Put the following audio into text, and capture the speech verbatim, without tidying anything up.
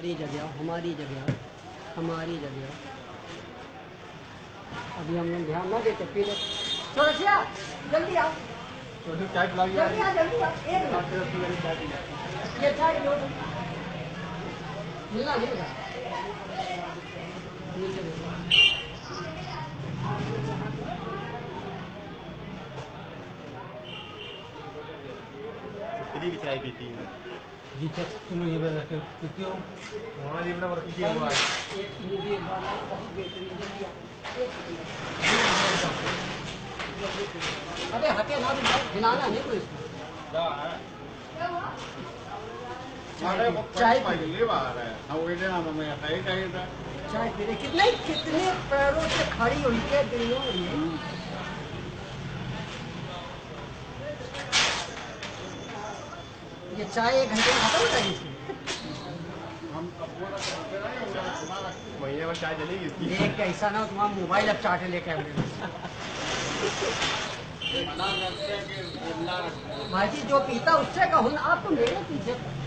हमारी जगह हमारी जगह हमारी जगह। अभी हम लोग ध्यान ना देते फिर छोड़िया जल्दी आओ चाय पिला जल्दी आ जल्दी आ एक ये चाय लो मिलना मिलेगा कितनी भी चाय पीती है जी तक तुम ये वाला पीते हो वहाँ ये बड़ा वर्क किया हुआ है एक मुझे वाला बहुत बेहतरीन अबे हटे ना हिलाना नहीं कोई क्या है चाय ले बाहर है हम वो लेना हमें सही चाहिए था चाय पी रहे कितने कितने पैरों से खड़ी हुई है दिनों में ये चाय एक घंटे में खत्म हो जाएगी इसकी हम महीने में चाय चलेगी इसकी देख कैसा ना तुम्हारा मोबाइल अब चाटे लेके आए भाई जी जो पीता उससे कहूँ आप तो मेरे पीछे